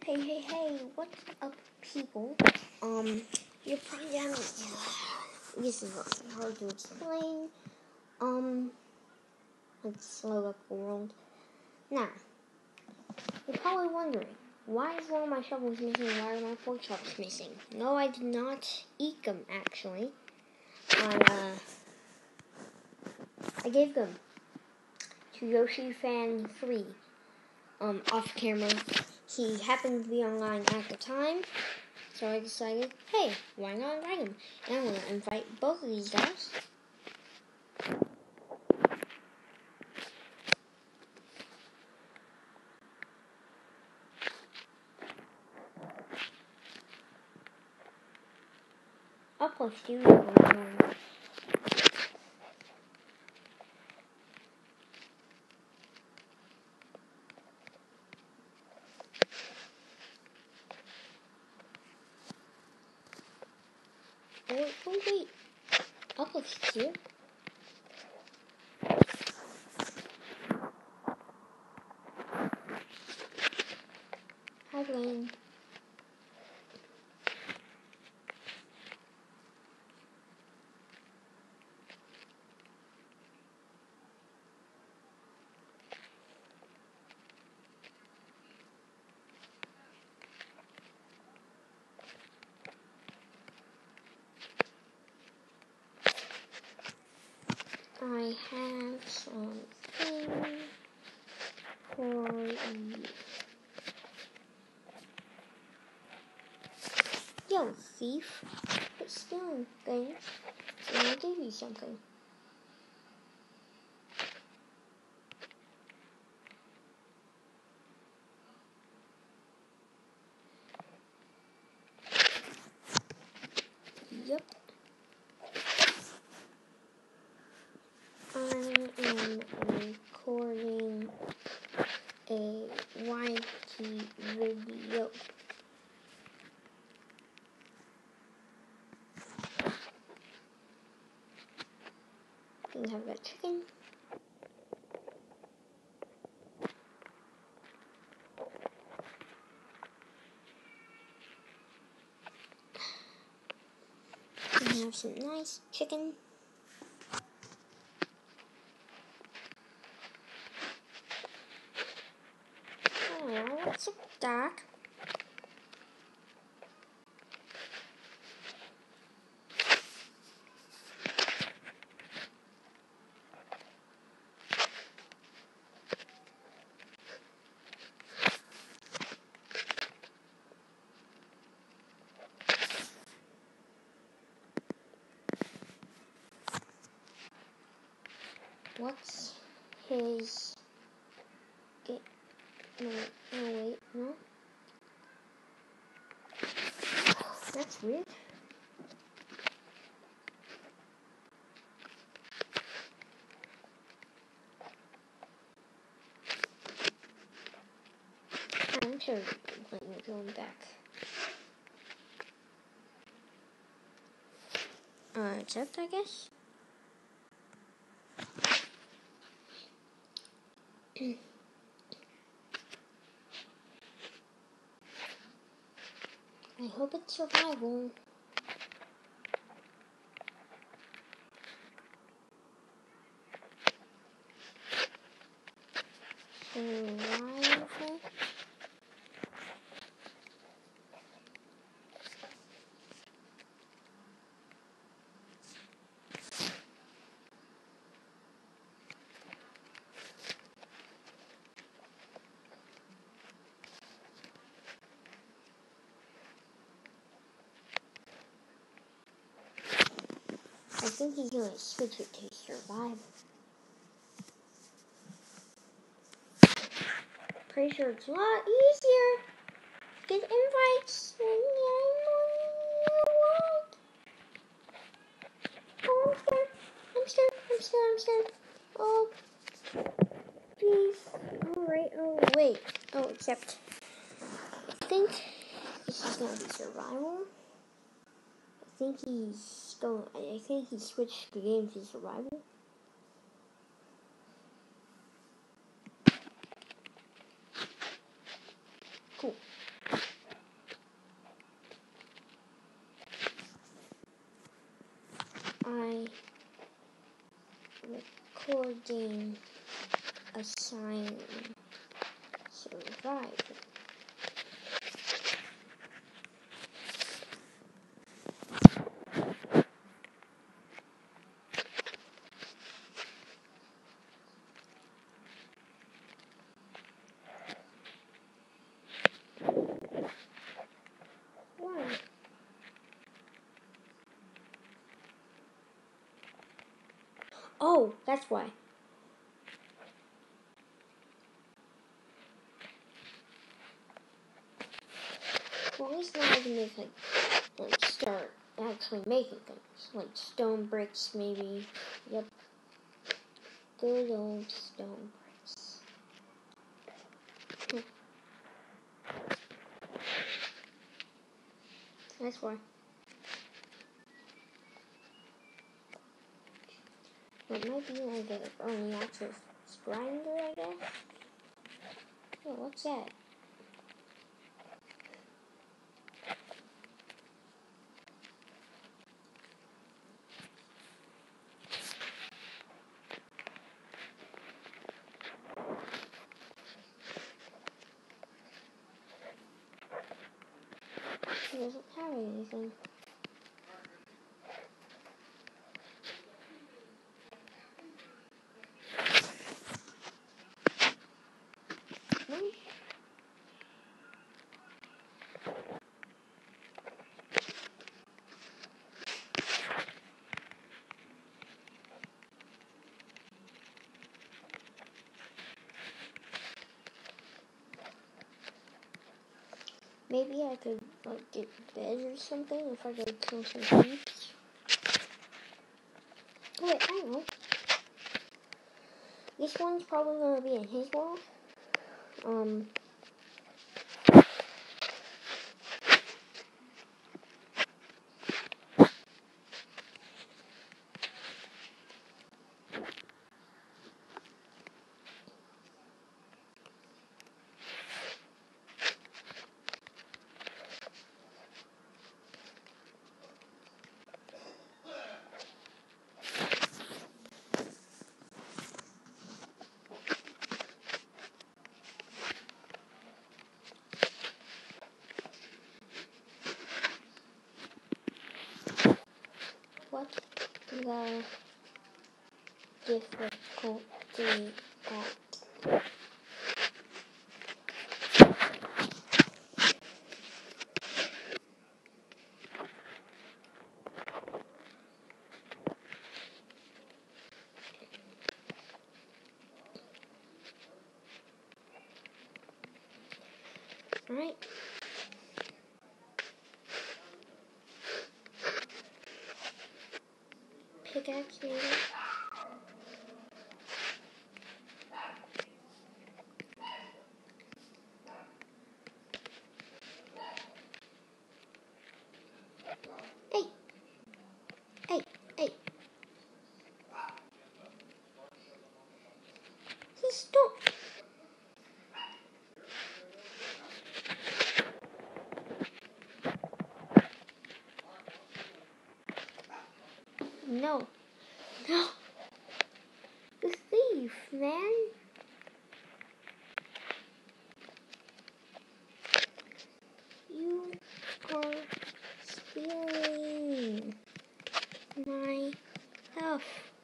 Hey, what's up, people? You're probably this is hard to explain. Let's slow up the world. Now, you're probably wondering, why is one of my shovels missing? Why are my pork chops missing? No, I did not eat them, actually. I gave them to Yoshi Fan 3, off camera. He happened to be online at the time, so I decided, hey, why not invite him? And I'm going to invite both of these guys. I'll post you. Oh, wait. I'll post you. Hi, Blaine. I have something for you. Yo, thief. Quit stealing things, and I'll give you something. Yep. I am recording a YT video. And I've got chicken. And have some nice chicken. Oh, what's up, Doc? What's his... No, wait, no. That's weird. I'm sure you're going back. Accept, I guess. I hope it's survival. Survival. I think he's gonna switch it to survival. Pretty sure it's a lot easier to get invites than the world. Oh, I'm scared. Oh, please. Alright, oh, wait. Oh, except, I think this is gonna be survival. I think he switched the game to survival. Cool. gain assign survivor. Why? Oh, that's why. Well, at least now I can make like start actually making things. Like stone bricks, maybe. Yep. Good old stone bricks. That's why. It might be like an early access grinder, I guess. Oh, what's that? It doesn't have anything. Hmm? Maybe I could like get bed or something if I could kill some sheep. Wait, I know. This one's probably gonna be in his world. What the difficulty at? Alright. Pickaxe maybe? Hey! Hey! Hey! Stop! No. No! The thief, man! You are stealing my stuff.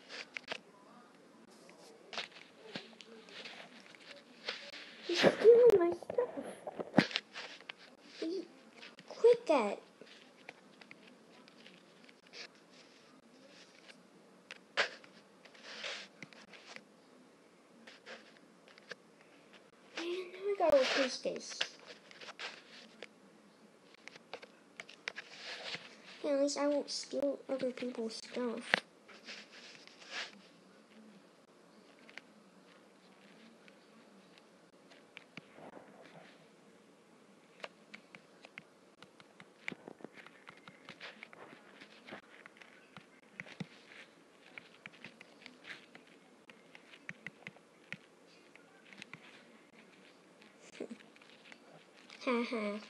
You're stealing my stuff. Quit that. Man, now I gotta replace this. Yeah, at least I won't steal other people's stuff. Haha.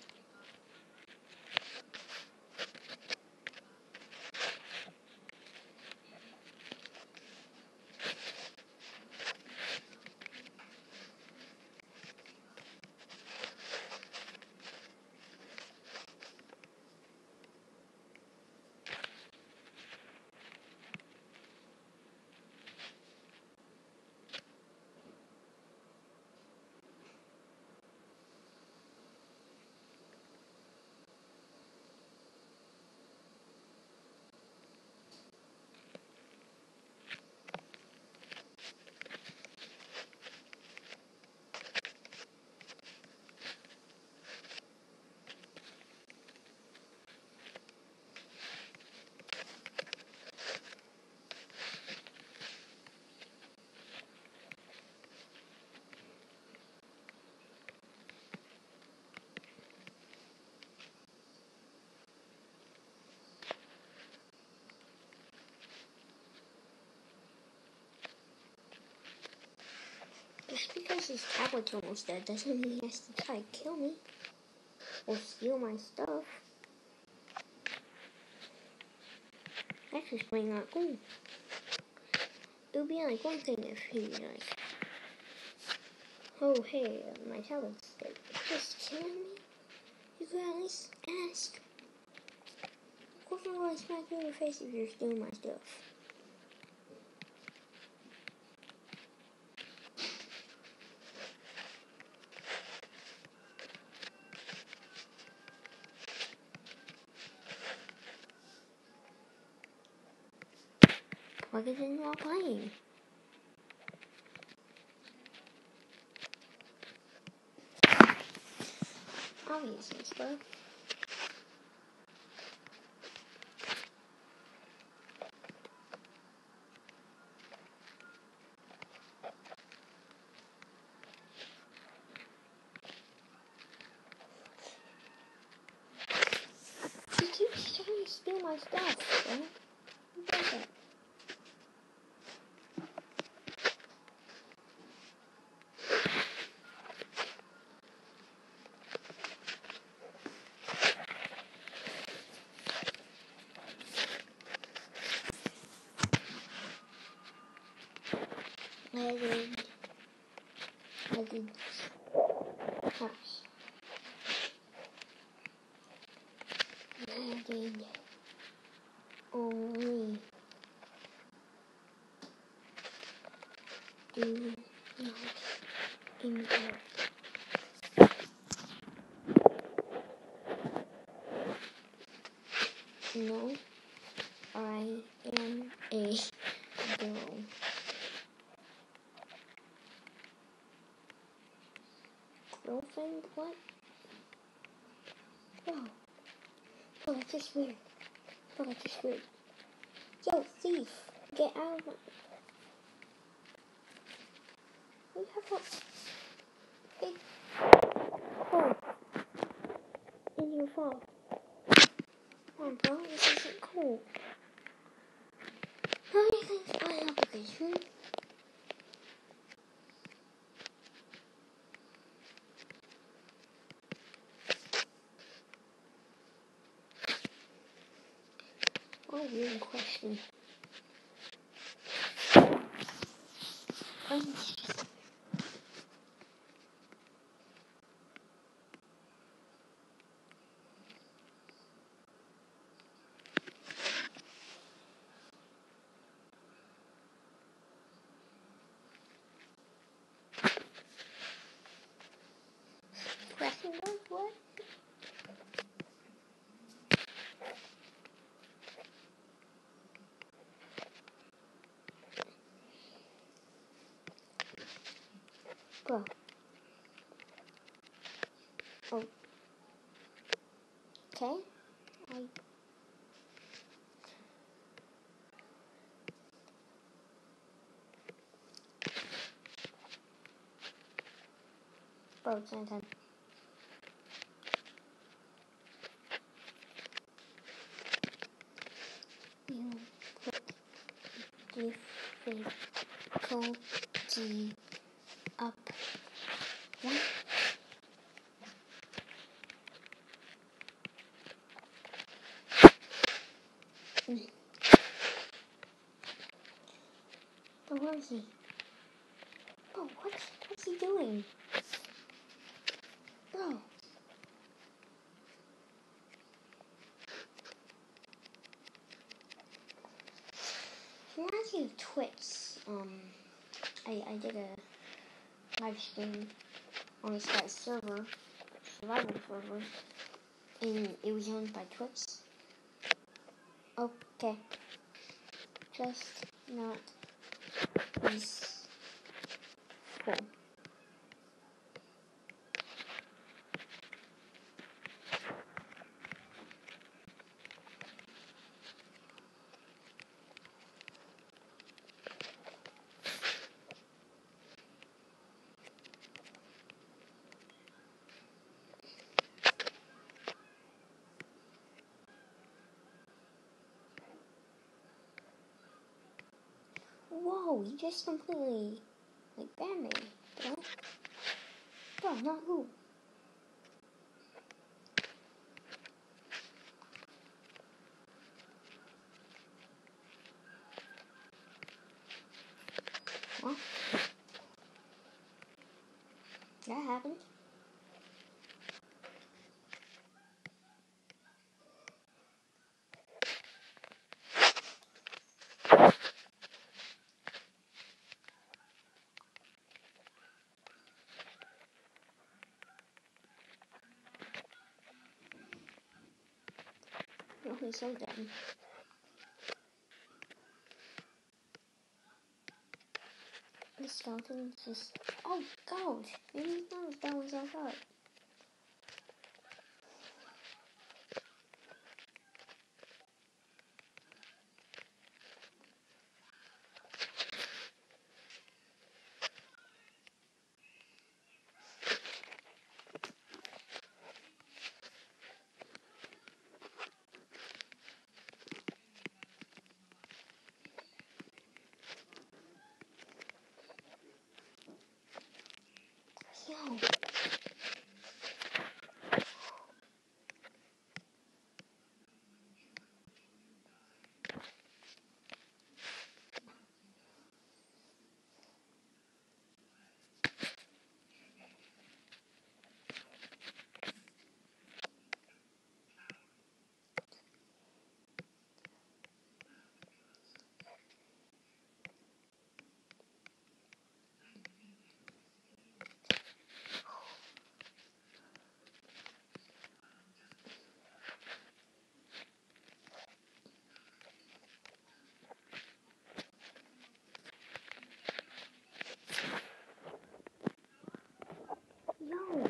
his tablet's almost dead, doesn't mean he has to try to kill me. Or steal my stuff. That's just plain not cool. It would be like one thing if he like, oh hey, my tablet's dead. Just killing me? You could at least ask. Of course I'm going to smack you in the face if you're stealing my stuff. Plug it in while playing. Obviously, bro. He keeps trying to steal my stuff, bro. Who does that? I did house. I did only do not import. No, I am a girl. Girlfriend? What? Bro. Bro, that's just weird. Bro, that's just weird. Yo, thief! Get out of my... We have a big hole in your fall. Come on, bro, this isn't cool. How many things I have a vision? What a weird question. Question mark? What? Bro. Oh. Okay. Bro, it's nighttime. You put difficulty up. What? Bro, where is he? Bro, what's he doing? Bro. Reminds me of Twitch. I did a live stream on this guy's server, survival server, and it was owned by Twitch. Okay. Just not peaceful. Whoa, you just completely, like, banned me, bro. not who. Well, that happened. Oh, he's so dead. The skeleton just... Oh, gosh! Maybe he's not as bad as I thought. Yo! Yo!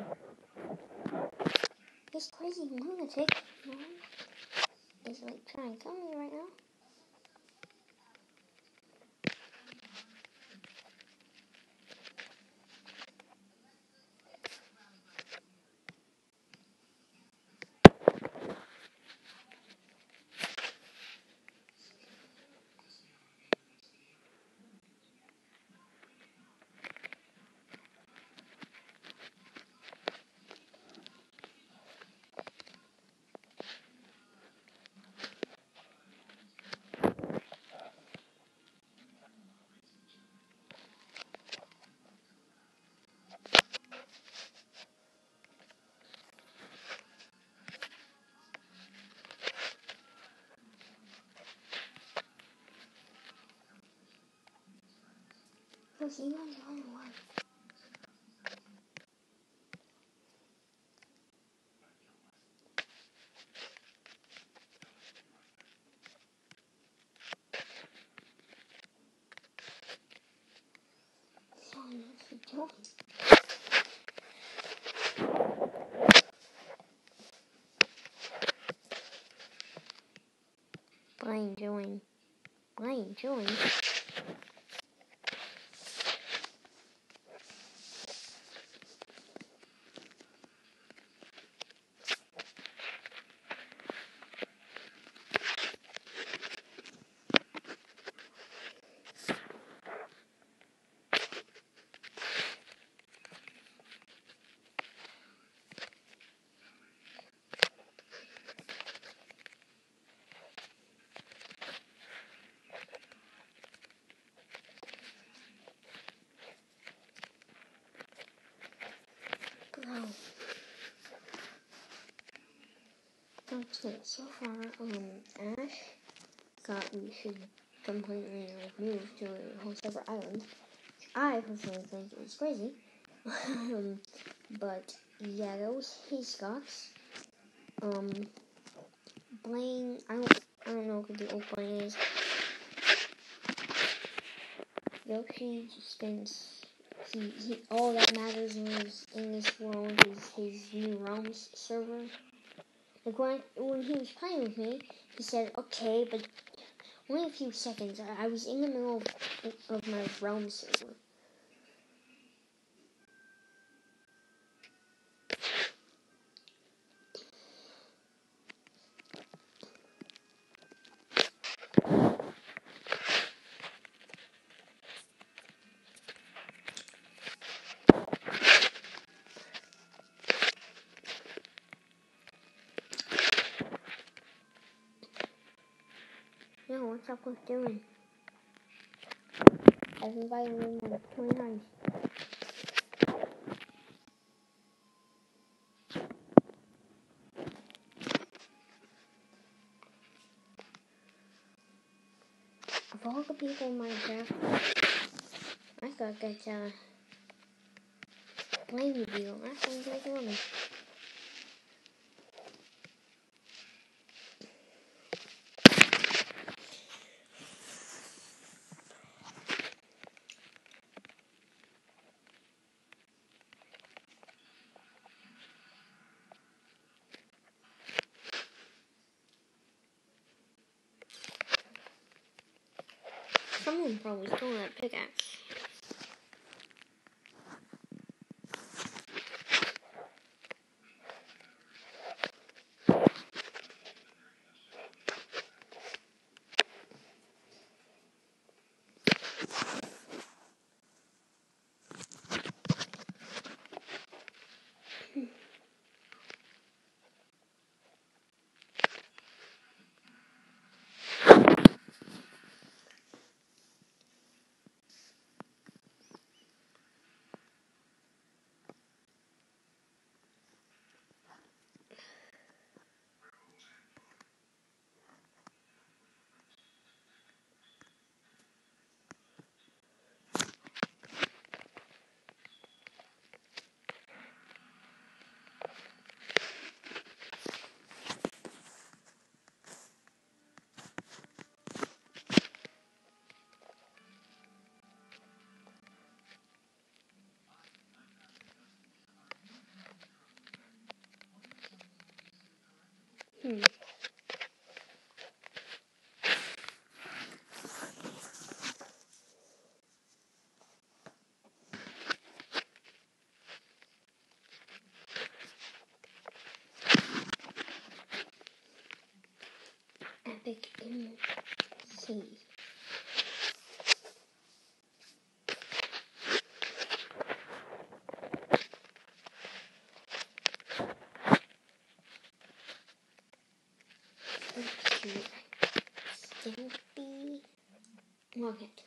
This crazy lunatic, man, is like trying to kill me right now. Because he runs on one. So, what's he doing? Blind join. Blind join. Bro. Okay, so far, Ash got we should completely move to a whole separate island. I personally think it's crazy. But yeah, that was his thoughts. Blaine, I don't know who the old Blaine is. Yoshi just thinks he all that matters in this world is his new realms server. Like when he was playing with me, he said, okay, but only a few seconds. I was in the middle of my realm server. what's up with doing? I've invited him like 20 times. Of all the people in Minecraft, I thought that Blaine would be the last one to join me. Someone probably stole that pickaxe. Epic MC. Stampy Nugget.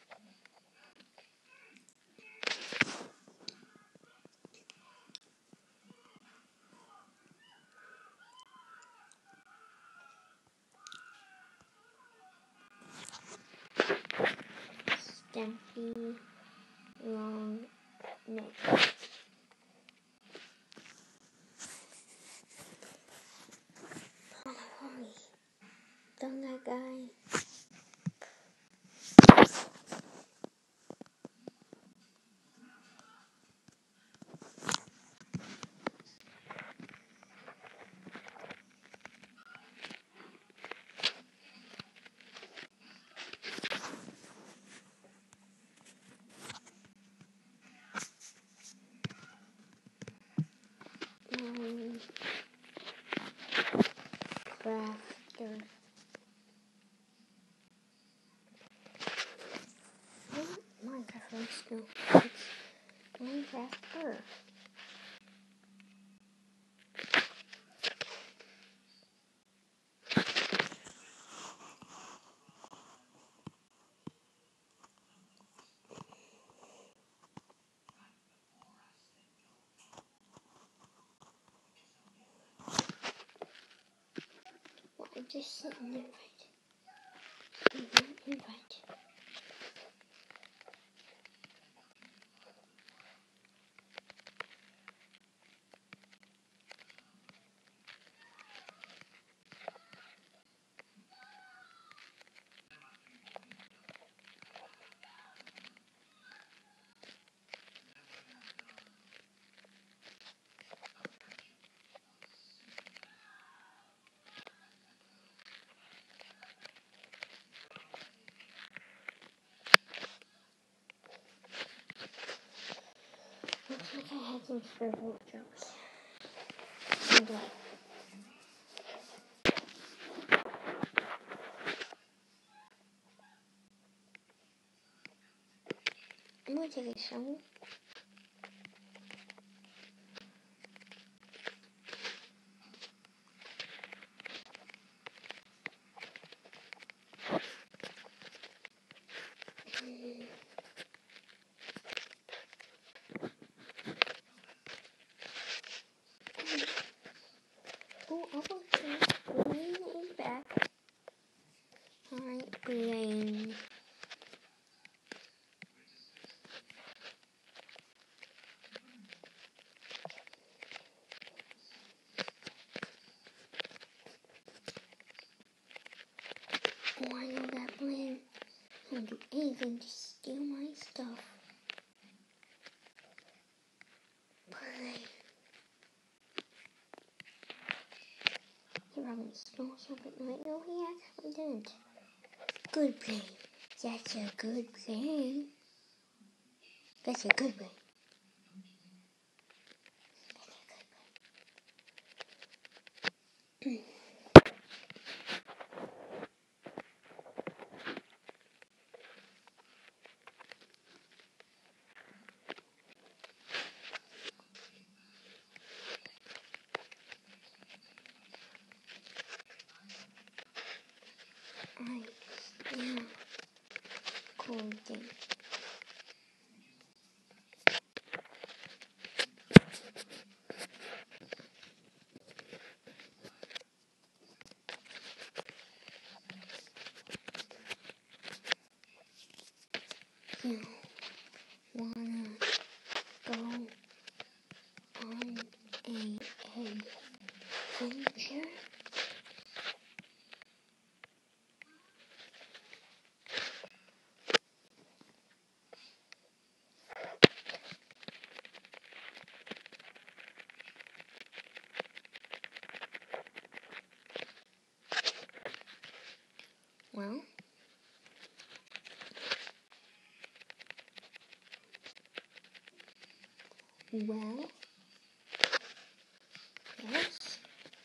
Stampy Long Neck. Holy, done that guy. Crafter. Minecraft wants to know. It's Minecrafter. Well, I just sent an invite. Invite. Looks like I had some scribble jokes. Anyway. I'm gonna take a shovel. Blaine is back. Hi, Blaine. Oh, I know that Blaine. He'll do anything to steal my stuff. Blaine. He probably stole something. Wait, no, he actually didn't. Good Blaine. That's a good Blaine. That's a good Blaine. I am coding. You wanna go on a adventure? Well, yes.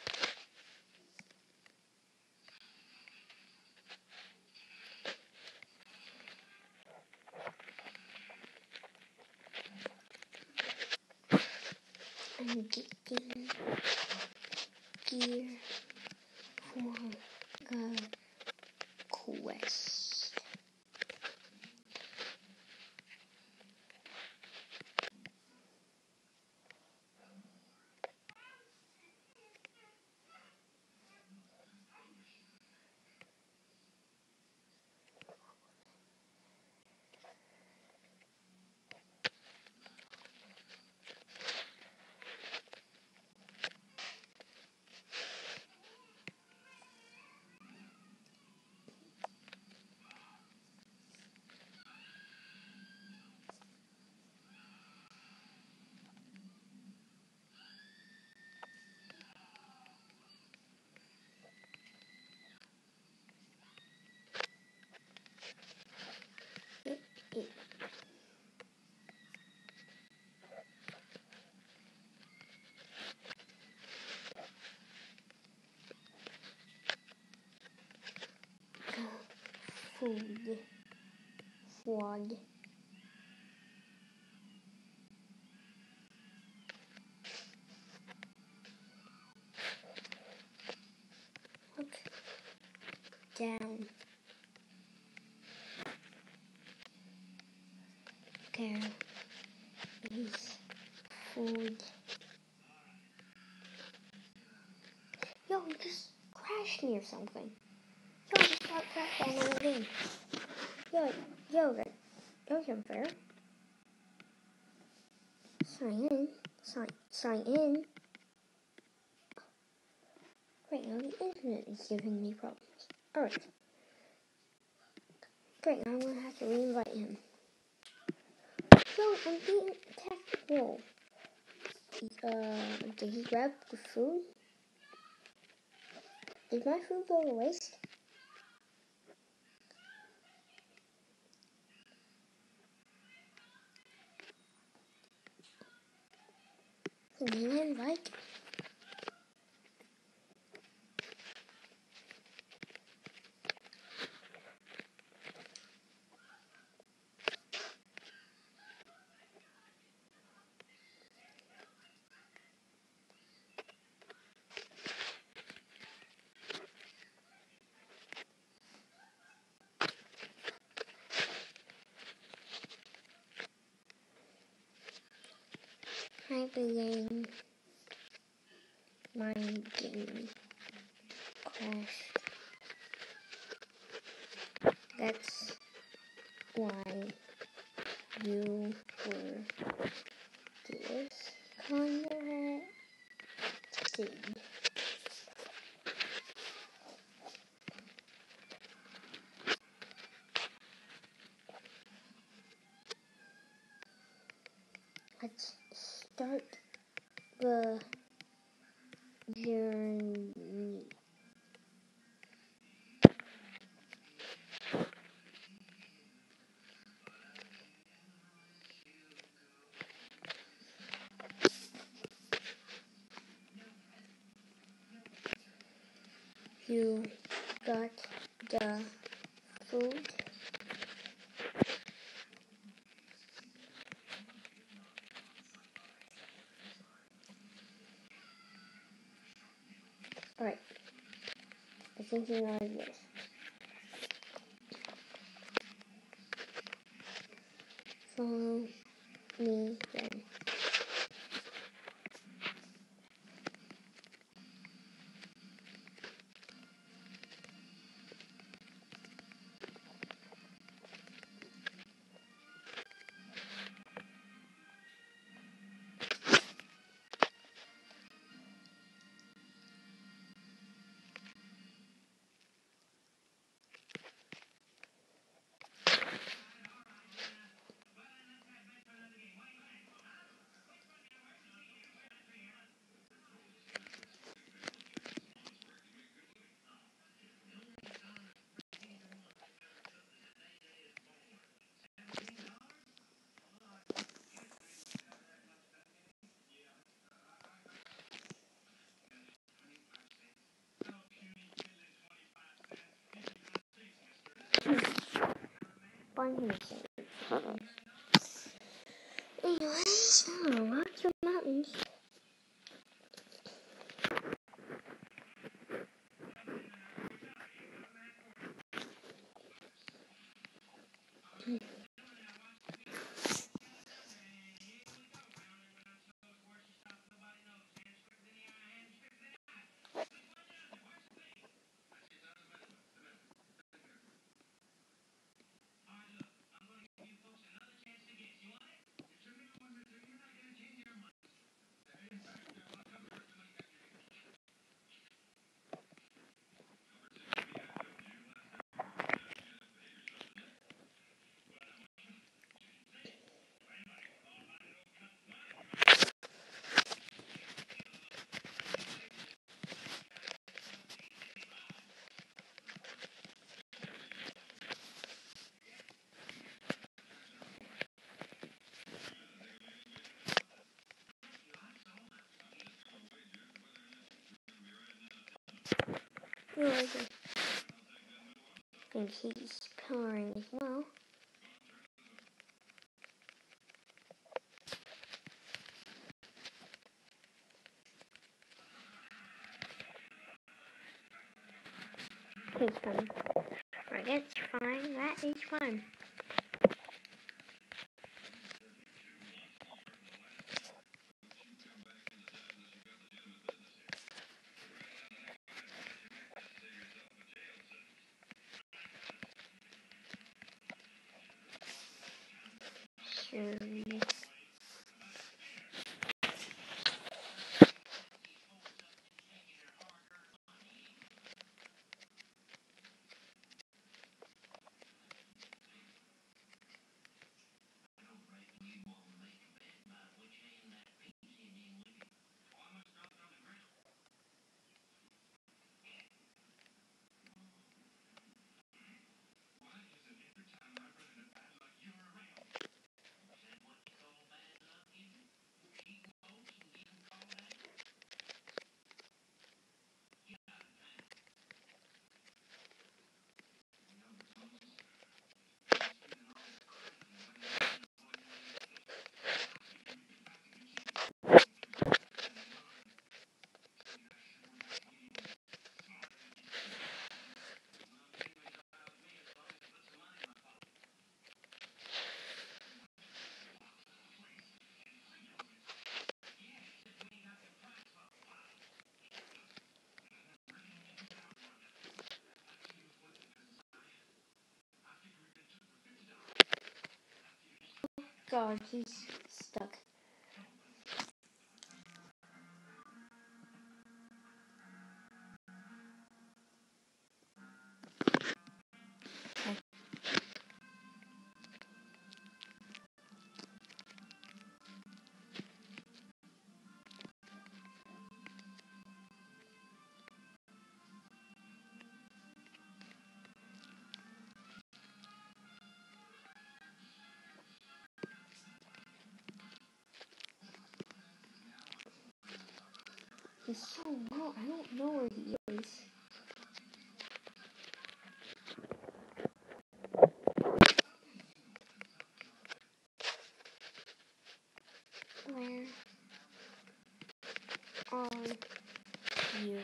I'm getting gear for a quest. Food. Flawed. Look down. There is food. Yo, you just crashed me or something. Yo, I just got crashed by another game. Yo, that was unfair. Sign in. Sign in. Great, now the internet is giving me problems. Alright. Great, now I'm gonna have to re-invite him. Yo, I'm being attacked. Whoa. Did he grab the food? Did my food go to waste? Can you invite? Hi, Blaine. my game crashed. That's why you were disconnected. Let's start the journey. You got the food? Alright, I think you know this. Follow me then. Find me some. Anyways, lots of mountains. I think he's coloring as well. He's coming. Alright, that's fine. That is fine. Sure. God, he's stuck. He's so low. I don't know where he is. Where are you?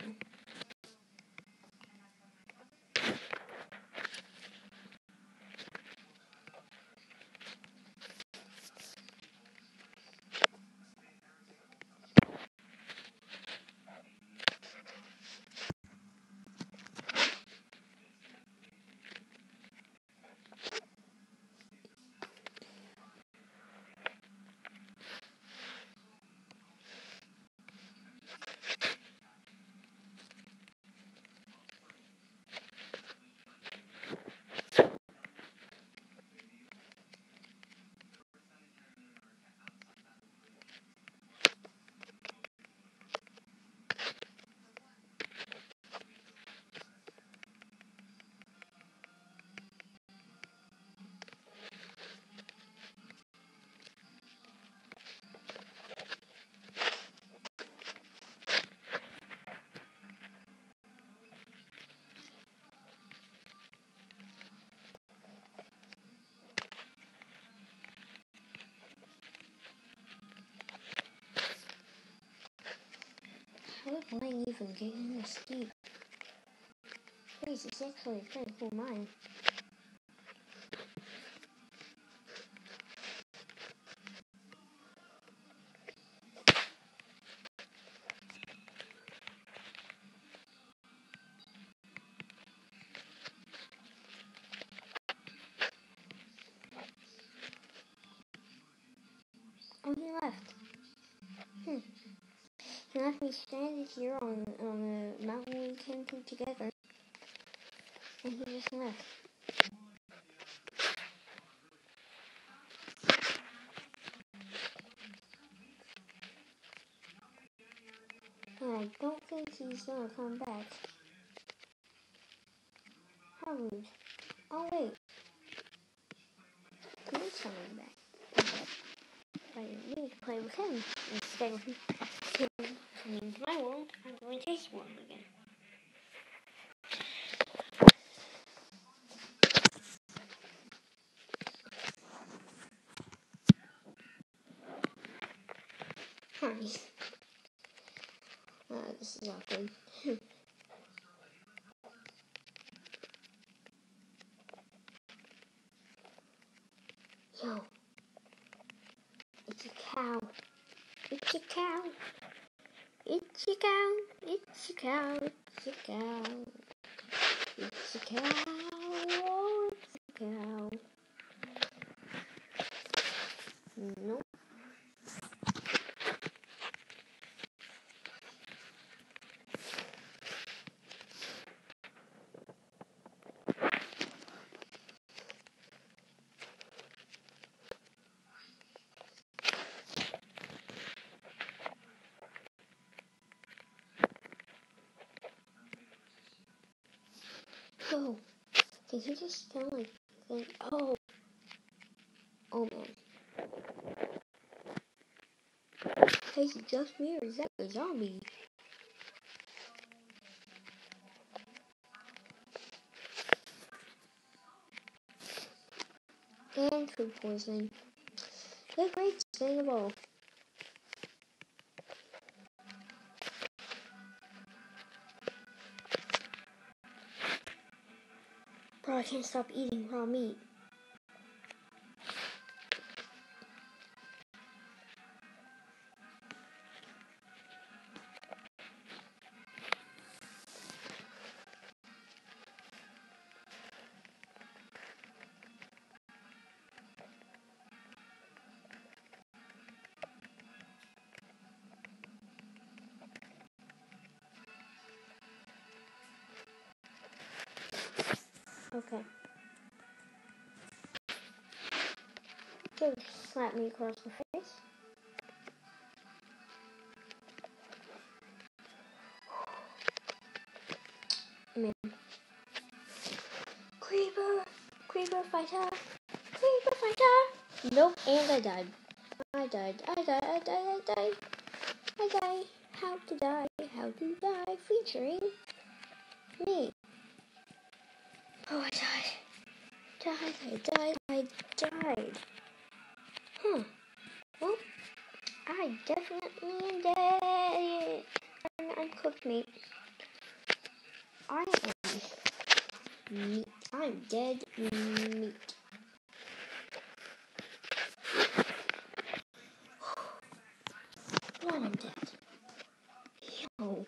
How did mine even get in this deep? Guys, it's actually a pretty cool mine. Oh, he left. He left me stranded here on the mountain we came to together. And he just left. And I don't think he's gonna come back. How rude. Oh wait. He is coming back. But I didn't need to play with him. Instead of him coming into my world, I'm going to his world again. Hi. This is awkward. Yo. It's a cow. It's a cow. It's a cow. It's a cow. It's a cow. It's a cow. Oh, it's a cow. Nope. Yo. Did he just sound like oh. Oh man. Hey, is it just me or is that a zombie? And food poisoning. The great sustainable. Bro, I can't stop eating raw meat. Okay. Just slap me across the face. Man. Creeper! Creeper fighter! Creeper fighter! Nope, and I died. I died. I died. How to die, featuring me. Oh, I died. Huh. Well, I definitely am dead. I'm uncooked meat. I am meat. I'm dead meat. Well, I'm dead. Yo.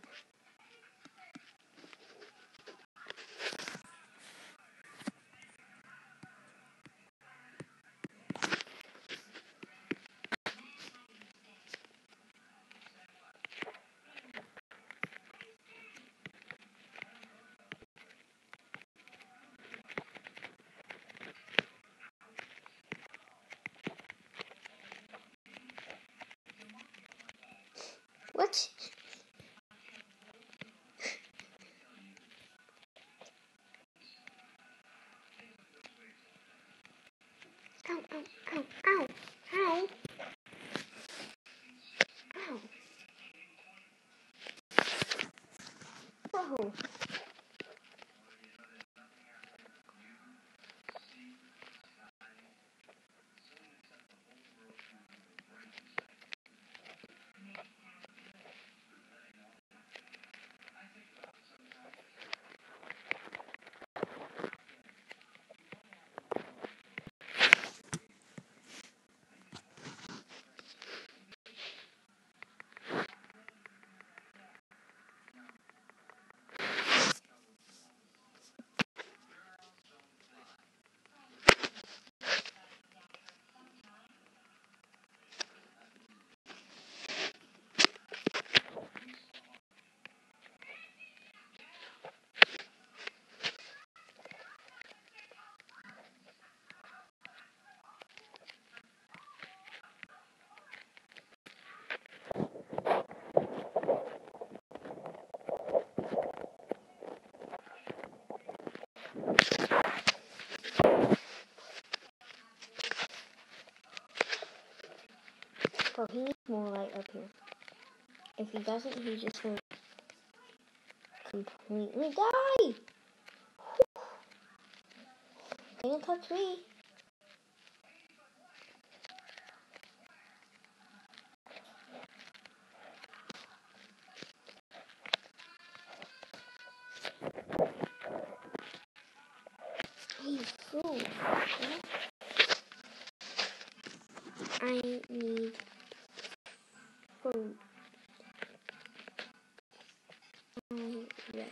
What? Ow, ow, ow, ow, ow. Ow. Whoa. Bro, he needs more light up here. If he doesn't, he's just gonna completely die. Can't touch me. Hey, fool. I need food. Right.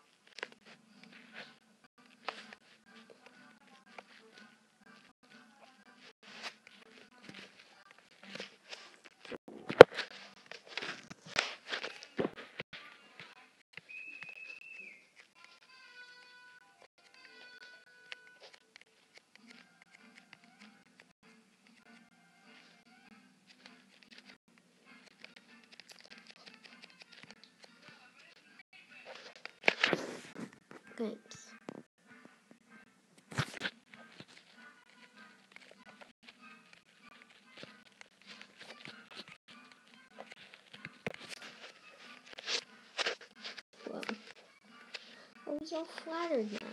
Thanks. Whoa. Oh, he's all flattered now.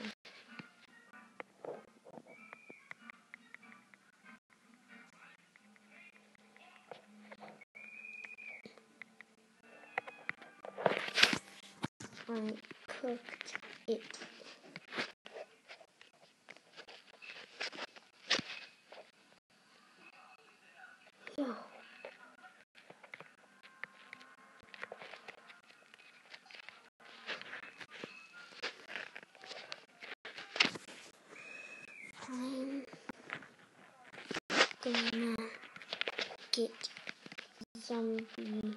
I cooked it. Yo. I'm gonna get zombie meat.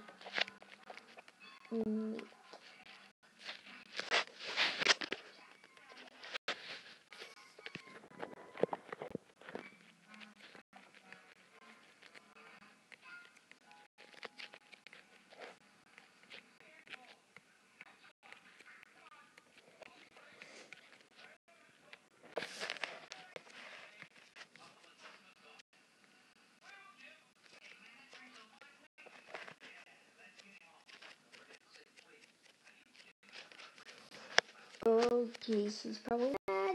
Oh, geez, he's probably mad.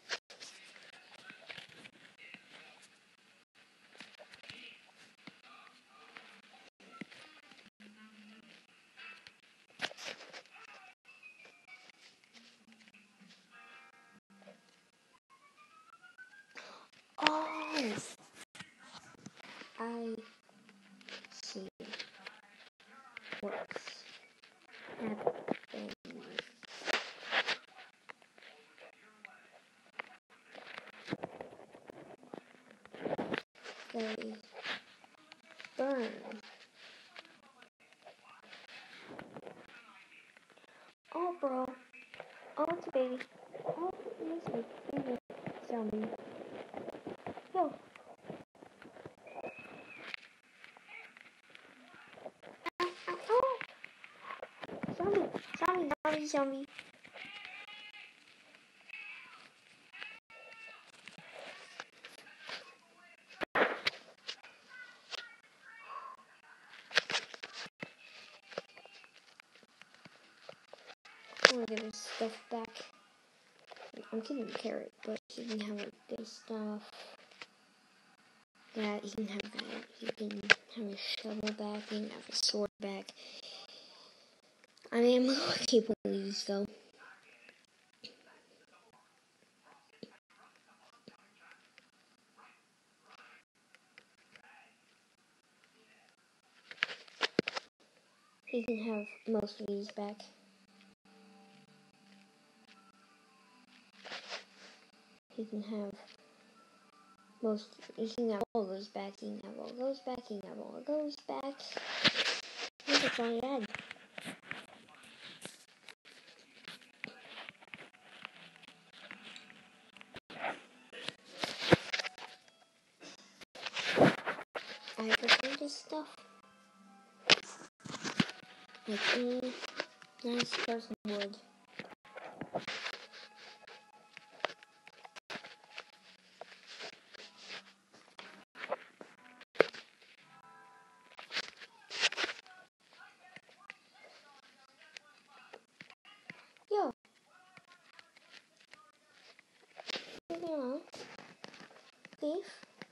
Oh, I see what's happening. They burn. Oh, bro. Oh, it's a baby. Oh, it's a baby. Zombie. Yo. Oh. Zombie. I'm gonna give his stuff back. I'm keeping the carrot, but he can have like this stuff. That, he can have that. He can have his shovel back. He can have his sword back. I mean, I'm gonna keep all these though. He can have most of these back. He can have he can have all those back. He can have all those back. He can have all those back. I think that's all he had. I prefer this stuff. Like any nice person would. Yo. Leave me alone. Thief.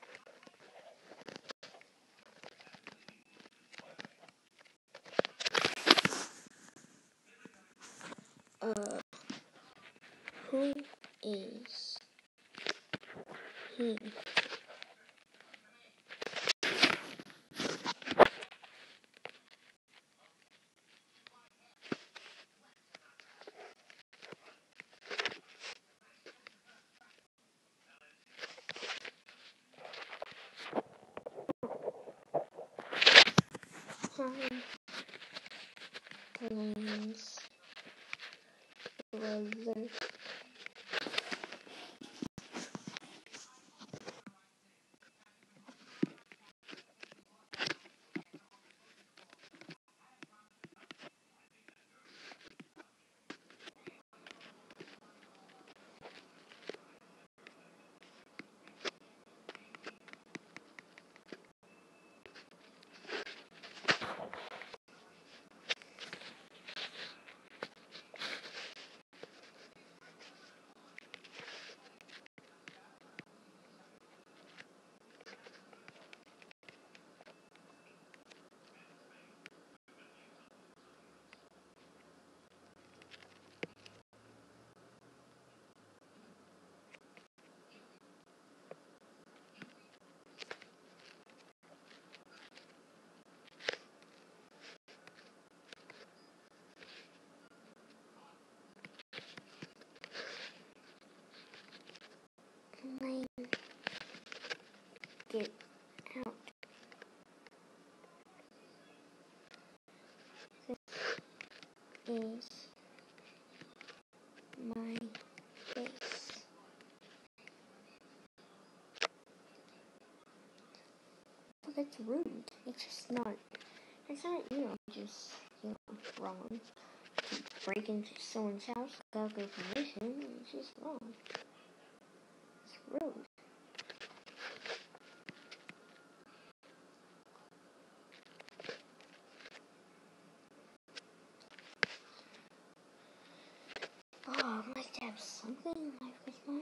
Who is he? Plains brother. Get out. This is my face. Well, that's rude. It's just not. It's not, just, wrong. To break into someone's house without their permission. It's just wrong. It's rude. Oh in life is fun.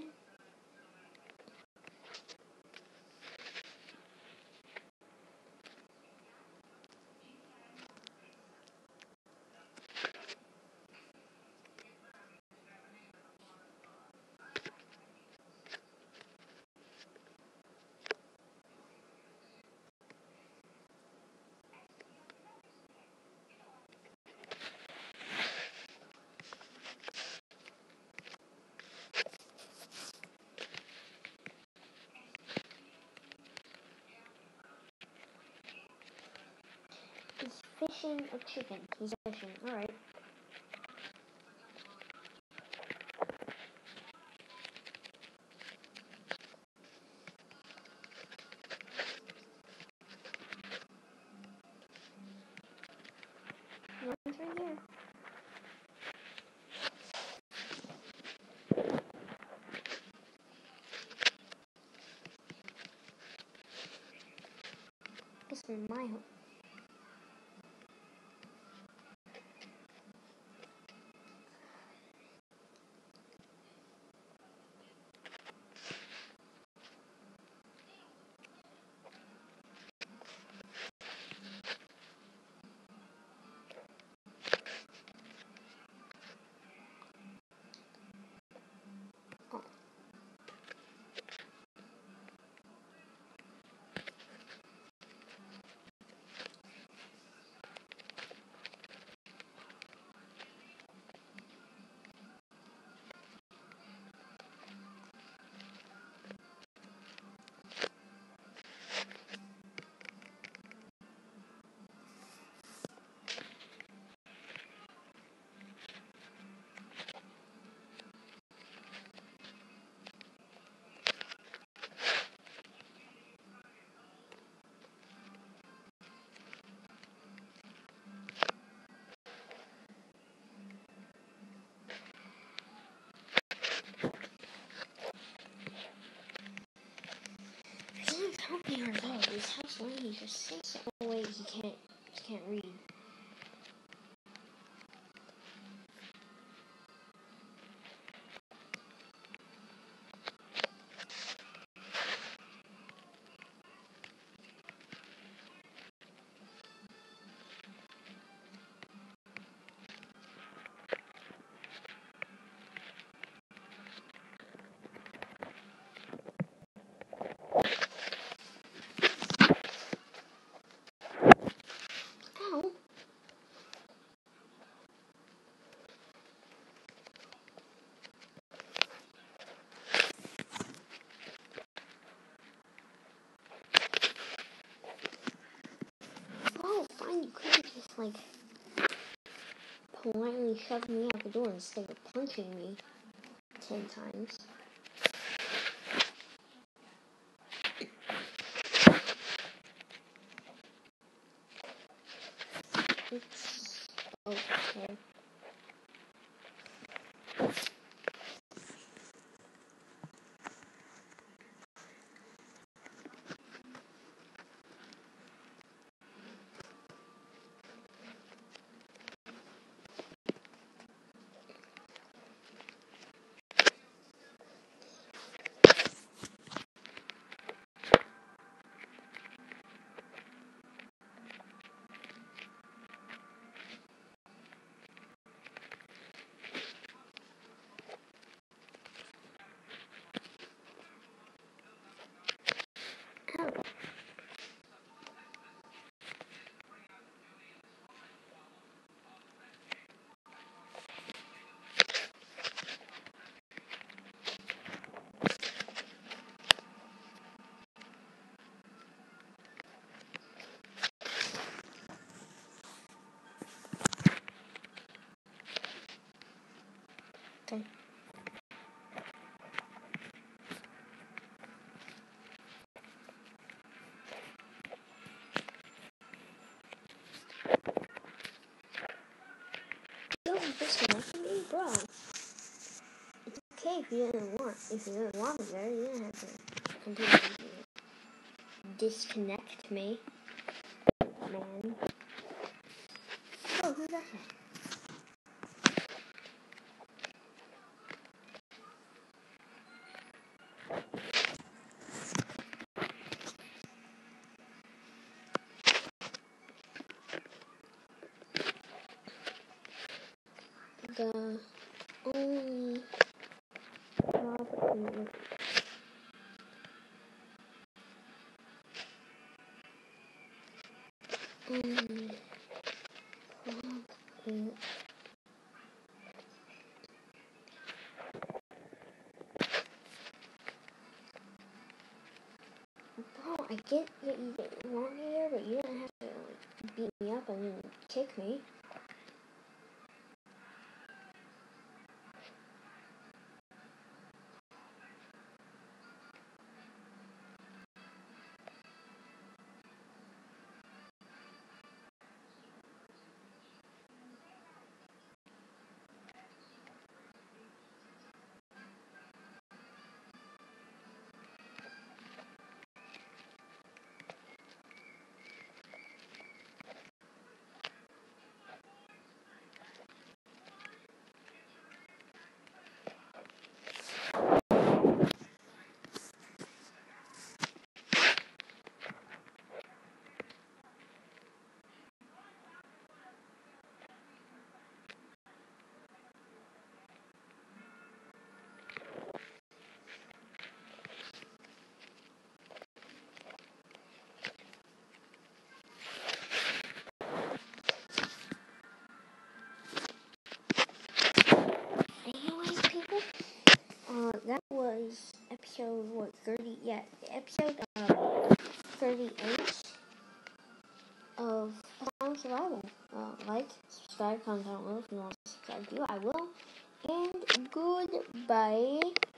He's fishing a chicken. He's fishing. Alright. One's right here. This is my home. He's helping our dog. His house when he just sits. Oh wait, he can't read. Ow. Oh, fine, you could have just, like, politely shoved me out the door instead of punching me 10 times. It's okay. Ow. Okay. Don't disconnect me, bro. It's okay if you didn't want me there, you didn't have to completely disconnect me, man. Oh, who's that? the only problem. Problem. Bro, I get that you want me here, but you don't have to like, beat me up and kick me. Anyways, people, that was episode, 30? Yeah, episode 38 of Asylum Survival. Like, subscribe, comment down below if you want to subscribe to. I will. And goodbye.